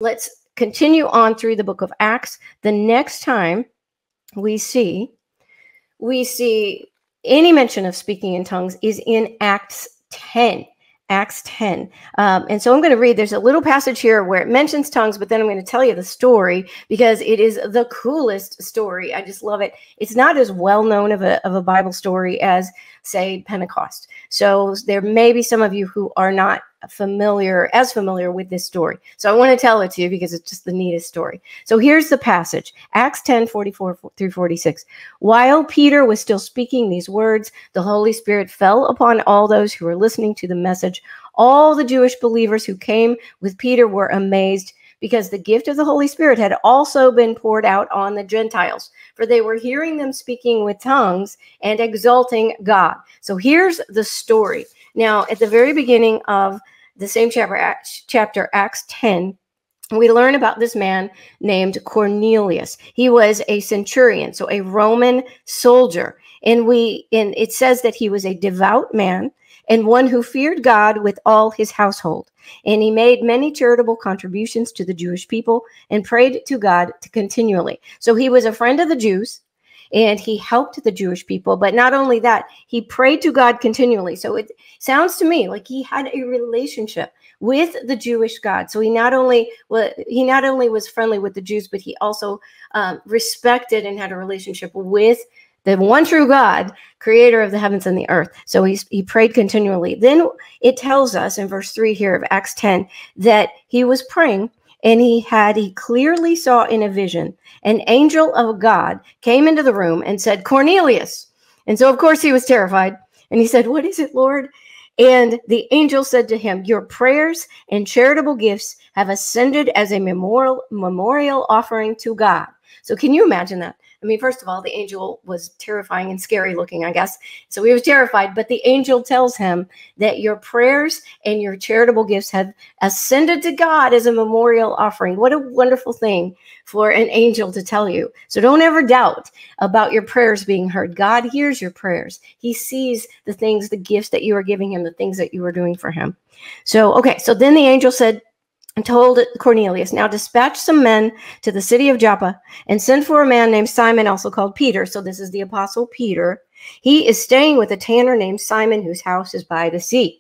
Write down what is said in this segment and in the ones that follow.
let's continue on through the book of Acts. The next time we see any mention of speaking in tongues is in Acts 10. Acts 10. And so I'm going to read, there's a little passage here where it mentions tongues, but then I'm going to tell you the story because it is the coolest story. I just love it. It's not as well known of a Bible story as, say, Pentecost. So there may be some of you who are not familiar with this story. So I want to tell it to you because it's just the neatest story. So here's the passage, Acts 10, 44 through 46. While Peter was still speaking these words, the Holy Spirit fell upon all those who were listening to the message. All the Jewish believers who came with Peter were amazed because the gift of the Holy Spirit had also been poured out on the Gentiles, for they were hearing them speaking with tongues and exalting God. So here's the story. Now, at the very beginning of the same chapter, Acts 10, we learn about this man named Cornelius. He was a centurion, so a Roman soldier. And it says that he was a devout man and one who feared God with all his household. And he made many charitable contributions to the Jewish people and prayed to God continually. So he was a friend of the Jews, and he helped the Jewish people. But not only that, he prayed to God continually. So it sounds to me like he had a relationship with the Jewish God. So he not only was friendly with the Jews, but he also respected and had a relationship with the one true God, creator of the heavens and the earth. So he prayed continually. Then it tells us in verse 3 here of Acts 10 that he was praying, and he clearly saw in a vision an angel of God came into the room and said, Cornelius. And so, of course, he was terrified. And he said, what is it, Lord? And the angel said to him, your prayers and charitable gifts have ascended as a memorial offering to God. So can you imagine that? I mean, first of all, the angel was terrifying and scary looking, I guess. So he was terrified, but the angel tells him that your prayers and your charitable gifts have ascended to God as a memorial offering. What a wonderful thing for an angel to tell you. So don't ever doubt about your prayers being heard. God hears your prayers. He sees the things, the gifts that you are giving him, the things that you are doing for him. So, okay. So then the angel said, and told Cornelius, now dispatch some men to the city of Joppa and send for a man named Simon, also called Peter. So this is the apostle Peter. He is staying with a tanner named Simon, whose house is by the sea.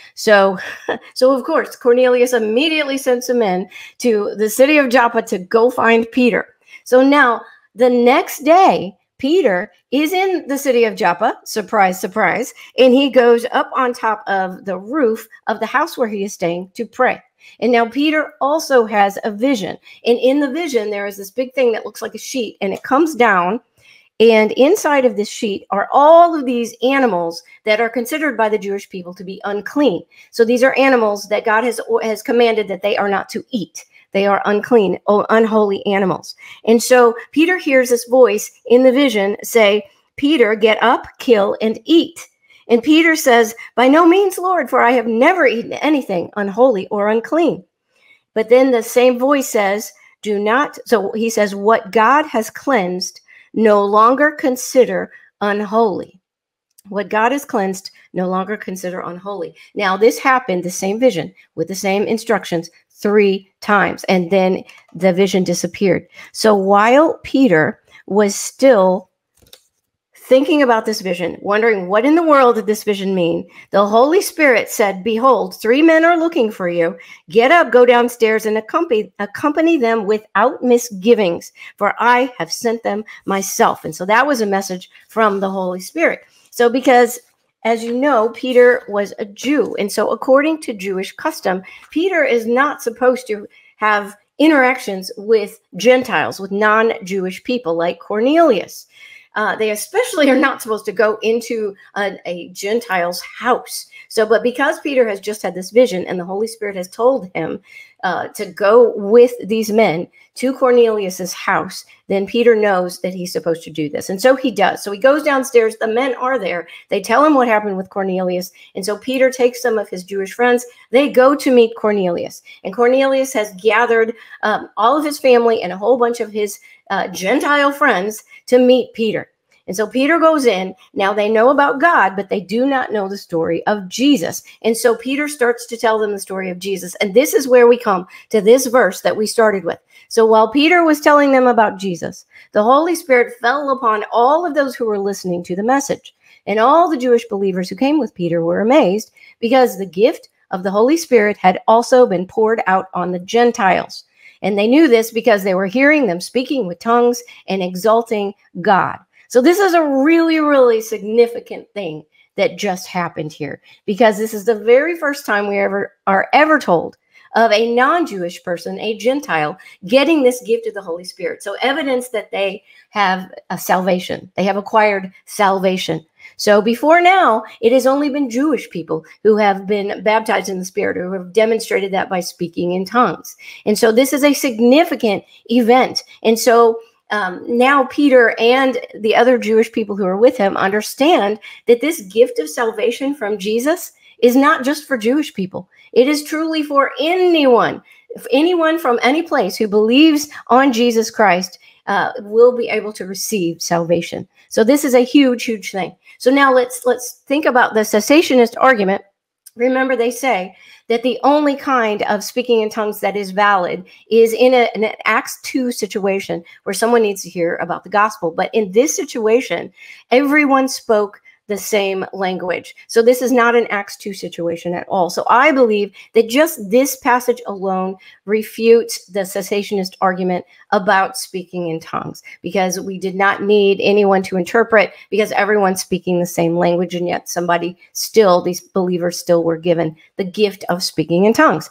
So of course, Cornelius immediately sent some men to the city of Joppa to go find Peter. So now the next day, Peter is in the city of Joppa, surprise, surprise, and he goes up on top of the roof of the house where he is staying to pray. And now Peter also has a vision. And in the vision, there is this big thing that looks like a sheet, and it comes down. And inside of this sheet are all of these animals that are considered by the Jewish people to be unclean. So these are animals that God has commanded that they are not to eat. They are unclean, unholy animals. And so Peter hears this voice in the vision say, Peter, get up, kill, and eat. And Peter says, by no means, Lord, for I have never eaten anything unholy or unclean. But then the same voice says, do not. So he says, what God has cleansed, no longer consider unholy. What God has cleansed, no longer consider unholy. Now, this happened, the same vision with the same instructions 3 times, and then the vision disappeared. So while Peter was still thinking about this vision, wondering what in the world did this vision mean, the Holy Spirit said, behold, 3 men are looking for you. Get up, go downstairs, and accompany them without misgivings, for I have sent them myself. And so that was a message from the Holy Spirit. So because, as you know, Peter was a Jew. And so according to Jewish custom, Peter is not supposed to have interactions with Gentiles, with non-Jewish people like Cornelius. They especially are not supposed to go into a Gentile's house. So, but because Peter has just had this vision and the Holy Spirit has told him to go with these men to Cornelius's house, then Peter knows that he's supposed to do this. And so he does. So he goes downstairs. The men are there. They tell him what happened with Cornelius. And so Peter takes some of his Jewish friends. They go to meet Cornelius. And Cornelius has gathered all of his family and a whole bunch of his Gentile friends to meet Peter. And so Peter goes in. Now they know about God, but they do not know the story of Jesus. And so Peter starts to tell them the story of Jesus. And this is where we come to this verse that we started with. So while Peter was telling them about Jesus, the Holy Spirit fell upon all of those who were listening to the message. And all the Jewish believers who came with Peter were amazed because the gift of the Holy Spirit had also been poured out on the Gentiles. And they knew this because they were hearing them speaking with tongues and exalting God. So this is a really, really significant thing that just happened here, because this is the very first time we are ever told of a non-Jewish person, a Gentile, getting this gift of the Holy Spirit. So evidence that they have a salvation. They have acquired salvation. So before now, it has only been Jewish people who have been baptized in the Spirit, or who have demonstrated that by speaking in tongues. And so this is a significant event. And so now Peter and the other Jewish people who are with him understand that this gift of salvation from Jesus is not just for Jewish people. It is truly for anyone. If anyone from any place who believes on Jesus Christ will be able to receive salvation. So this is a huge, huge thing. So now let's think about the cessationist argument. Remember, they say that the only kind of speaking in tongues that is valid is in an Acts 2 situation where someone needs to hear about the gospel. But in this situation, everyone spoke the same language. So this is not an Acts 2 situation at all. So I believe that just this passage alone refutes the cessationist argument about speaking in tongues, because we did not need anyone to interpret, because everyone's speaking the same language, and yet these believers still were given the gift of speaking in tongues.